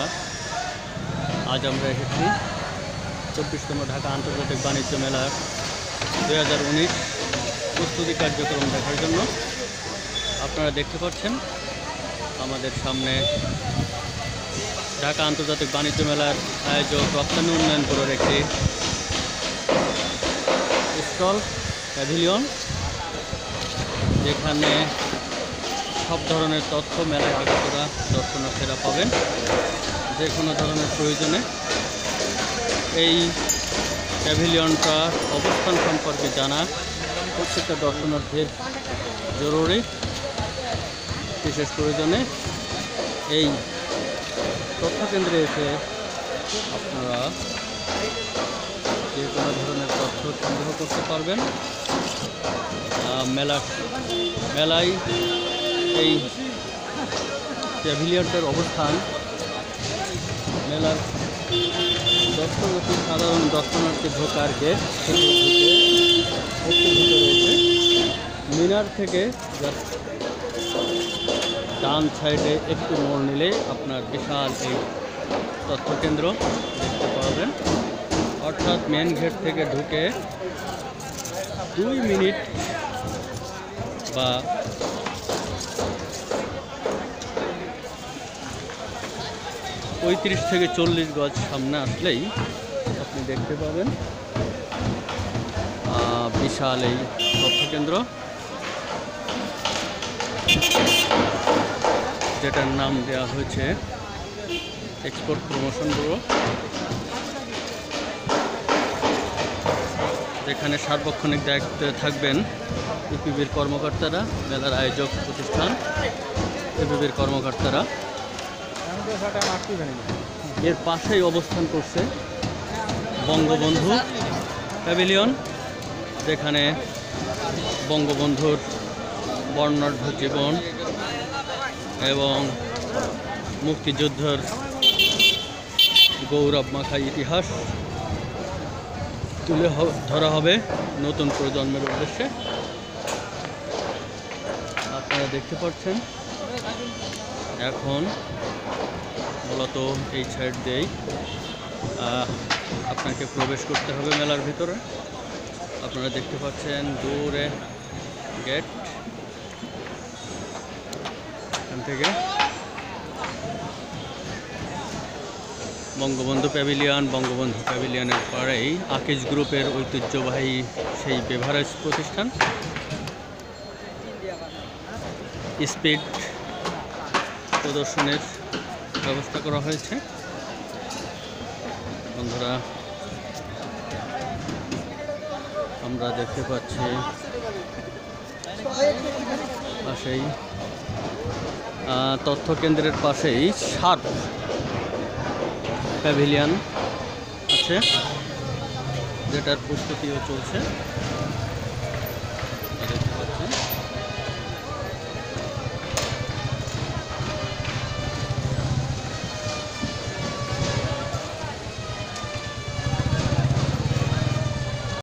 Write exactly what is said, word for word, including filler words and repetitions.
নমস্কার। আজ আমরা এসেছি চব্বিশতম ঢাকা আন্তর্জাতিক বাণিজ্য মেলার দুই হাজার উনিশ প্রস্তুতি কার্যক্রম দেখার জন্য। আপনারা দেখতে পাচ্ছেন আমাদের সামনে ঢাকা আন্তর্জাতিক বাণিজ্য মেলার আয়োজক রপ্তানি উন্নয়ন ব্যুরোর একটি স্টল প্যাভিলিয়ন, যেখানে সব ধরনের তথ্য মেলায় আগতরা দর্শনার্থীরা পাবেন। যে কোনো ধরনের প্রয়োজনে এই প্যাভিলিয়নটার অবস্থান সম্পর্কে জানা প্রত্যেকটা দর্শনার্থীর জরুরি। বিশেষ প্রয়োজনে এই তথ্যকেন্দ্রে এসে আপনারা যে কোনো ধরনের তথ্য সংগ্রহ করতে পারবেন। মেলা মেলায় এই প্যাভিলিয়নটার অবস্থান মেলার দর্শনার্থী সাধারণ দর্শনার্থী ঢোকার গেট থেকে ঢুকে একটু রয়েছে। মিনার থেকে ডান সাইডে একটু মোড় নিলে আপনার বিশাল এই তথ্যকেন্দ্র দেখতে পাবেন। অর্থাৎ মেন গেট থেকে ঢুকে দুই মিনিট বা পঁয়ত্রিশ থেকে চল্লিশ গজ সামনে আসলেই আপনি দেখতে পাবেন বিশাল এই তথ্যকেন্দ্র, যেটার নাম দেওয়া হয়েছে এক্সপোর্ট প্রমোশন ব্যুরো, যেখানে সার্বক্ষণিক দায়িত্বে থাকবেন ইপিবির কর্মকর্তারা, মেলার আয়োজক প্রতিষ্ঠান ইপিবির কর্মকর্তারা। এর পাশেই অবস্থান করছে বঙ্গবন্ধু প্যাভিলিয়ন, যেখানে বঙ্গবন্ধুর বর্ণাঢ্য জীবন এবং মুক্তিযুদ্ধের গৌরব মাখা ইতিহাস তুলে ধরা হবে নতুন প্রজন্মের উদ্দেশ্যে। আপনারা দেখতে পাচ্ছেন এখন মূলত এই সাইড দিয়েই আপনাকে প্রবেশ করতে হবে মেলার ভিতরে। আপনারা দেখতে পাচ্ছেন দূরে গেট, এখান থেকে বঙ্গবন্ধু প্যাভিলিয়ন। বঙ্গবন্ধু প্যাভিলিয়নের পরেই আকিজ গ্রুপের ঐতিহ্যবাহী সেই বেভারেজ প্রতিষ্ঠান স্পিড প্রদর্শনের ব্যবস্থা করা হয়েছে। বন্ধুরা, আমরা দেখতে পাচ্ছি পাশেই তথ্য কেন্দ্রের পাশেই শার্প প্যাভিলিয়ন আছে, যেটার প্রস্তুতিও চলছে।